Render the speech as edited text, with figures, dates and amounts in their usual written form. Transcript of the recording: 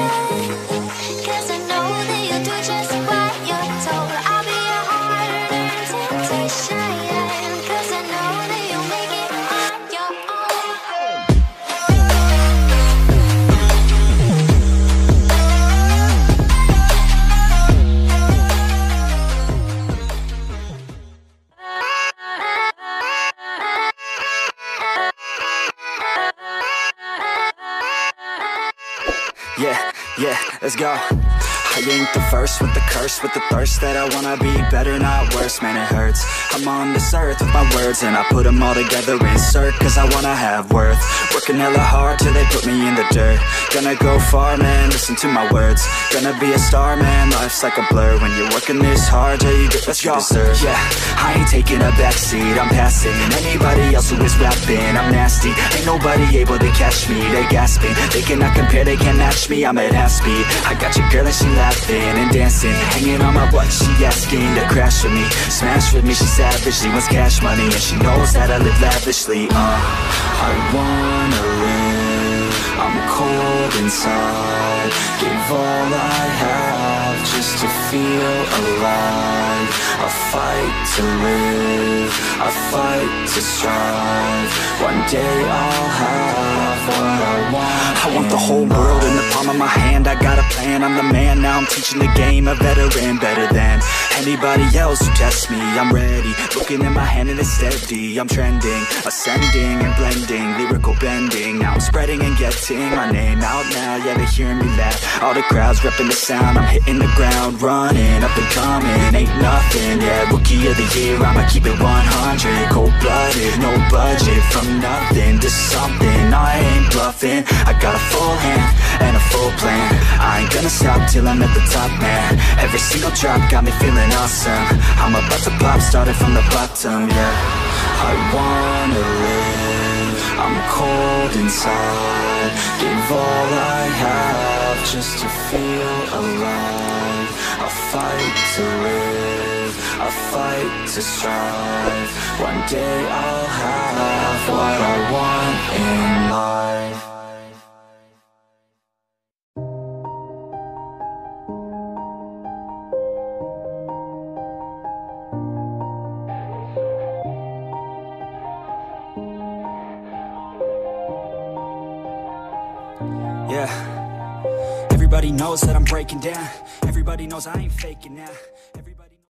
'Cause I know that you'll do just what you're told. I'll be your heart and temptation. 'Cause I know that you'll make it on your own. Yeah, let's go. I ain't the first with the curse, with the thirst that I wanna be better, not worse, man it hurts. I'm on this earth with my words and I put them all together, insert, cause I wanna have worth. Working hella hard till they put me in the dirt. Gonna go far, man, listen to my words. Gonna be a star, man, life's like a blur. When you're working this hard, yeah, you get what you deserve. Yeah, I ain't taking a backseat, I'm passing anybody else who is rapping. I'm nasty, ain't nobody able to catch me. They gasping, they cannot compare, they can't match me. I'm at half speed, I got your girl and she laughing and dancing, hanging on my butt, she asking to crash with me, smash with me. She savage, she wants cash money and she knows that I live lavishly. I wanna live, I'm cold inside. Give all I have just to feel alive. I fight to live, I fight to strive. One day I'll have what I want. I want the whole world in the palm of my hand. I got a plan, I'm the man. Now I'm teaching the game, a veteran, better than anybody else who tests me. I'm ready, looking in my hand and it's steady. I'm trending, ascending and blending, lyrical bending. Now I'm spreading and getting my name out now. Yeah, they hearing me laugh, all the crowds repping the sound. I'm hitting the ground running, up and coming, ain't nothing. Yeah, rookie of the year, I'ma keep it 100. Cold-blooded, no budget, from nothing to something. I ain't bluffing, I got a full hand and a full plan. I ain't gonna stop till I'm at the top, man. Every single drop got me feeling awesome. I'm about to pop, started from the bottom, yeah. I wanna live, I'm cold inside. Give all I have just to feel alive. I fight to live, I fight to strive. One day I'll have what I want in life. Yeah, everybody knows that I'm breaking down. Everybody knows I ain't faking now.